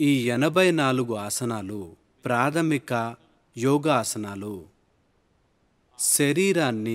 ఈ 84 ఆసనాలు ప్రాథమిక యోగా ఆసనాలు శరీరాన్ని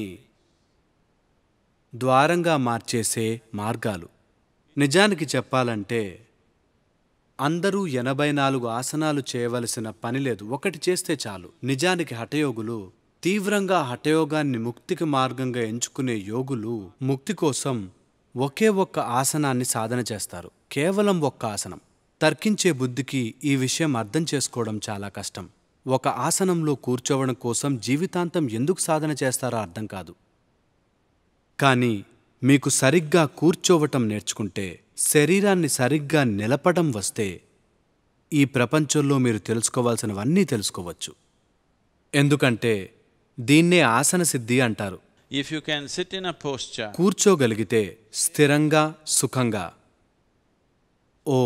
ద్వారంగా మార్చేసే మార్గాలు. నిజానికి చెప్పాలంటే అందరూ 84 ఆసనాలు చేయవలసిన పని లేదు, ఒకటి చేస్తే చాలు. నిజానికి హఠయోగులు తీవ్రంగా హఠయోగాన్ని ముక్తికి మార్గంగా ఎంచుకునే యోగులు ముక్తి కోసం ఒకే ఒక్క ఆసనాన్ని సాధన చేస్తారు, కేవలం ఒక్క ఆసనం. తర్కించే బుద్ధికి ఈ విషయం అర్థం చేసుకోవడం చాలా కష్టం. ఒక ఆసనంలో కూర్చోవడం కోసం జీవితాంతం ఎందుకు సాధన చేస్తారో అర్థం కాదు. కానీ మీకు సరిగ్గా కూర్చోవటం నేర్చుకుంటే, శరీరాన్ని సరిగ్గా నిలపడం వస్తే, ఈ ప్రపంచంలో మీరు తెలుసుకోవాల్సినవన్నీ తెలుసుకోవచ్చు. ఎందుకంటే దీన్నే ఆసన సిద్ధి అంటారు. If you can sit in a posture, కూర్చోగలిగితే స్థిరంగా సుఖంగా ఓ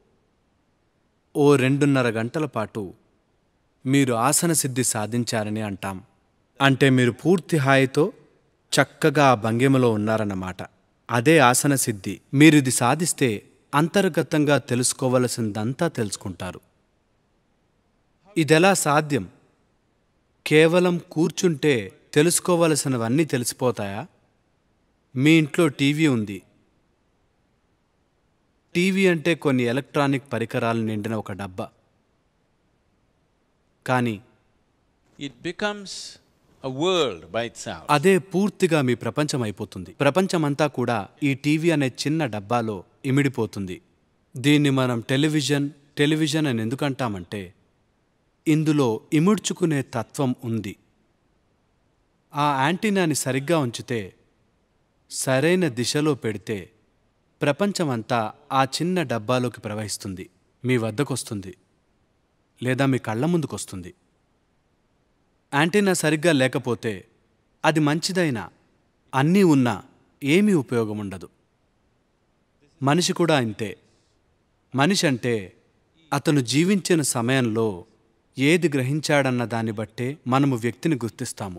2.5 గంటల పాటు మీరు ఆసన సిద్ధి సాధించారని అంటాం. అంటే మీరు పూర్తి హాయితో చక్కగా ఆ భంగిమలో ఉన్నారన్నమాట. అదే ఆసన సిద్ధి. మీరిది సాధిస్తే అంతర్గతంగా తెలుసుకోవలసిందంతా తెలుసుకుంటారు. ఇదెలా సాధ్యం? కేవలం కూర్చుంటే తెలుసుకోవలసినవన్నీ తెలిసిపోతాయా? మీ ఇంట్లో టీవీ ఉంది. టీవీ అంటే కొన్ని ఎలక్ట్రానిక్ పరికరాలు నిండిన ఒక డబ్బా. కానీ it becomes a world by itself. అదే పూర్తిగా మీ ప్రపంచం అయిపోతుంది. ప్రపంచమంతా కూడా ఈ టీవీ అనే చిన్న డబ్బాలో ఇమిడిపోతుంది. దీన్ని మనం టెలివిజన్ అని ఎందుకంటామంటే, ఇందులో ఇముడ్చుకునే తత్వం ఉంది. ఆ యాంటీనాని సరిగ్గా ఉంచితే, సరైన దిశలో పెడితే ప్రపంచమంతా ఆ చిన్న డబ్బాలోకి ప్రవహిస్తుంది, మీ వద్దకొస్తుంది, లేదా మీ కళ్ళ ముందుకొస్తుంది. యాంటీనా సరిగ్గా లేకపోతే అది మంచిదైనా, అన్నీ ఉన్నా ఏమీ ఉపయోగం ఉండదు. మనిషి కూడా అంతే. మనిషి అంటే అతను జీవించిన సమయంలో ఏది గ్రహించాడన్న దాన్ని బట్టే మనము వ్యక్తిని గుర్తిస్తాము.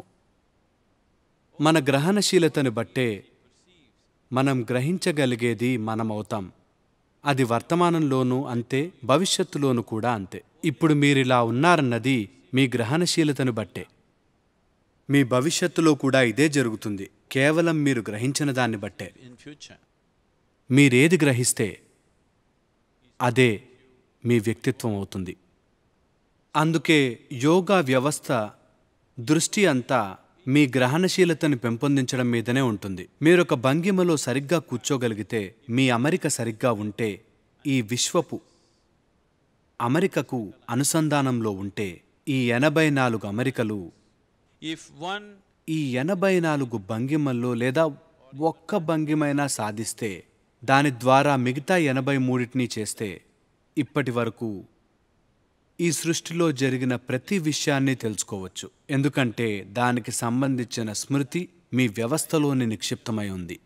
మన గ్రహణశీలతని బట్టే మనం గ్రహించగలిగేది మనమవుతాం. అది వర్తమానంలోనూ అంతే, భవిష్యత్తులోనూ కూడా అంతే. ఇప్పుడు మీరిలా ఉన్నారన్నది మీ గ్రహణశీలతను బట్టే. మీ భవిష్యత్తులో కూడా ఇదే జరుగుతుంది, కేవలం మీరు గ్రహించిన దాన్ని బట్టే. In future, మీరేది గ్రహిస్తే అదే మీ వ్యక్తిత్వం అవుతుంది. అందుకే యోగా వ్యవస్థ దృష్టి అంతా మీ గ్రహణశీలతను పెంపొందించడం మీదనే ఉంటుంది. మీరొక భంగిమలో సరిగ్గా కూర్చోగలిగితే, మీ అమరిక సరిగ్గా ఉంటే, ఈ విశ్వపు అమరికకు అనుసంధానంలో ఉంటే, ఈ 84 అమరికలు, if one ఈ 84 భంగిమల్లో లేదా ఒక్క భంగిమైనా సాధిస్తే, దాని ద్వారా మిగతా 83ని చేస్తే, ఇప్పటి వరకు ఈ సృష్టిలో జరిగిన ప్రతి విషయాన్ని తెలుసుకోవచ్చు. ఎందుకంటే దానికి సంబంధించిన స్మృతి మీ వ్యవస్థలోని నిక్షిప్తమై ఉంది.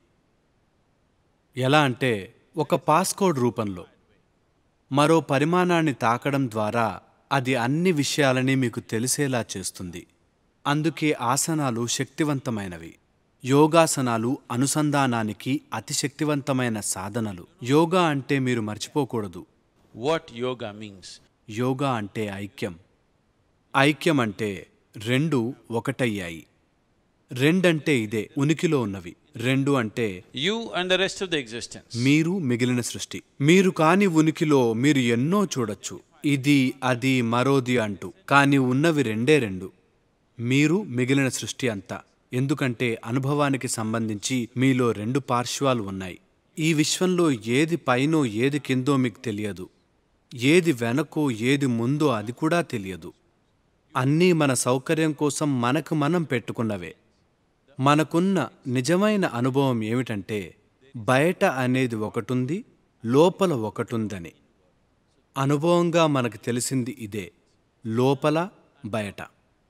ఎలా అంటే, ఒక పాస్కోడ్ రూపంలో మరో పరిమాణాన్ని తాకడం ద్వారా అది అన్ని విషయాలని మీకు తెలిసేలా చేస్తుంది. అందుకే ఆసనాలు శక్తివంతమైనవి. యోగాసనాలు అనుసంధానానికి అతి శక్తివంతమైన సాధనలు. యోగా అంటే మీరు మర్చిపోకూడదు. what yoga means. యోగా అంటే ఐక్యం. ఐక్యం అంటే రెండు ఒకటయ్యాయి. రెండంటే ఇదే, ఉనికిలో ఉన్నవి. రెండు అంటే You and the rest of the existence. మీరు, మిగిలిన సృష్టి. మీరు కాని ఉనికిలో మీరు ఎన్నో చూడొచ్చు, ఇది అది మరోది అంటూ. కానీ ఉన్నవి రెండు, మీరు, మిగిలిన సృష్టి అంతా. ఎందుకంటే అనుభవానికి సంబంధించి మీలో 2 పార్శ్వాలు ఉన్నాయి. ఈ విశ్వంలో ఏది పైనో ఏది కిందో మీకు తెలియదు. ఏది వెనకో ఏది ముందో అది కూడా తెలియదు. అన్నీ మన సౌకర్యం కోసం మనకు మనం పెట్టుకున్నవే. మనకున్న నిజమైన అనుభవం ఏమిటంటే, బయట అనేది ఒకటుంది, లోపల ఒకటుందని. అనుభవంగా మనకు తెలిసింది ఇదే, లోపల బయట.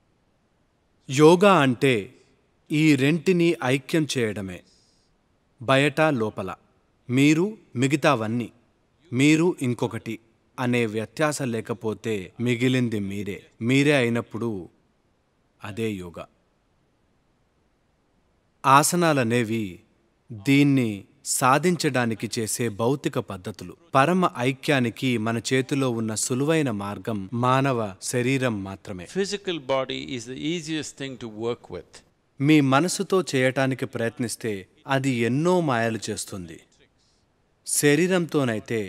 యోగా అంటే ఈ రెంటిని ఐక్యం చేయడమే. బయట లోపల, మీరు మిగతావన్నీ, మీరు ఇంకొకటి అనే వ్యత్యాసం లేకపోతే మిగిలింది మీరే అయినప్పుడు అదే యోగా. ఆసనాలనేవి దీన్ని సాధించడానికి చేసే భౌతిక పద్ధతులు. పరమ ఐక్యానికి మన చేతిలో ఉన్న సులువైన మార్గం మానవ శరీరం మాత్రమే. Physical body is the easiest thing to work with. మీ మనసుతో చేయటానికి ప్రయత్నిస్తే అది ఎన్నో మాయలు చేస్తుంది. శరీరంతోనైతే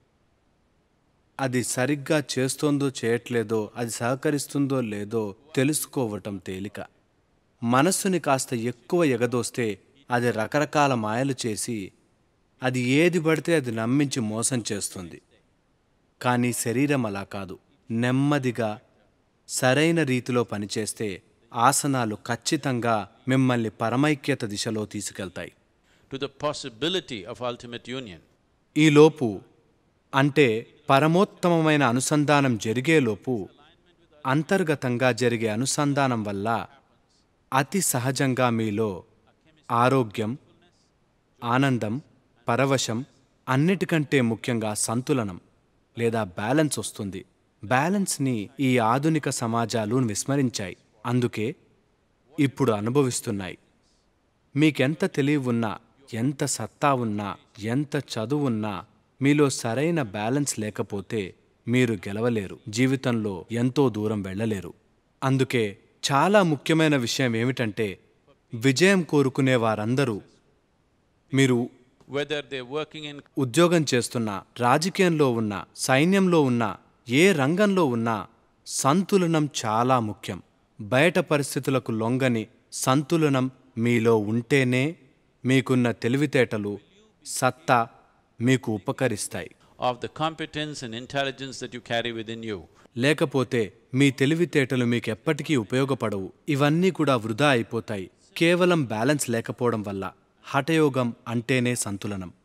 అది సరిగ్గా చేస్తోందో చేయట్లేదో, అది సహకరిస్తుందో లేదో తెలుసుకోవటం తేలిక. మనస్సుని కాస్త ఎక్కువ ఎగదోస్తే అది రకరకాల మాయలు చేసి అది ఏది పడితే అది నమ్మించి మోసం చేస్తుంది. కానీ శరీరం అలా కాదు. నెమ్మదిగా సరైన రీతిలో పనిచేస్తే ఆసనాలు ఖచ్చితంగా మిమ్మల్ని పరమైక్యత దిశలో తీసుకెళ్తాయి. To the possibility of ultimate union. ఈలోపు అంటే పరమోత్తమమైన అనుసంధానం జరిగేలోపు అంతర్గతంగా జరిగే అనుసంధానం వల్ల అతి సహజంగా మీలో ఆరోగ్యం, ఆనందం, పరవశం, అన్నిటికంటే ముఖ్యంగా సంతులనం లేదా బ్యాలెన్స్ వస్తుంది. బ్యాలెన్స్ని ఈ ఆధునిక సమాజాలు విస్మరించాయి. అందుకే ఇప్పుడు అనుభవిస్తున్నాయి. మీకెంత తెలివి ఉన్నా, ఎంత సత్తా ఉన్నా, ఎంత చదువున్నా మీలో సరైన బ్యాలెన్స్ లేకపోతే మీరు గెలవలేరు, జీవితంలో ఎంతో దూరం వెళ్ళలేరు. అందుకే చాలా ముఖ్యమైన విషయం ఏమిటంటే విజయం కోరుకునే వారందరూ మీరు Whether they're working in ఉద్యోగం చేస్తున్నా, రాజకీయంలో ఉన్నా, సైన్యంలో ఉన్నా, ఏ రంగంలో ఉన్నా సంతులనం చాలా ముఖ్యం. బయట పరిస్థితులకు లొంగని సంతులనం మీలో ఉంటేనే మీకున్న తెలివితేటలు, సత్తా మీకు ఉపకరిస్తాయి. of the competence and intelligence that you carry within you. లేకపోతే మీ తెలివితేటలు మీకెప్పటికీ ఉపయోగపడవు. ఇవన్నీ కూడా వృధా అయిపోతాయి కేవలం బ్యాలెన్స్ లేకపోవడం వల్ల. హఠయోగం అంటేనే సంతులనం.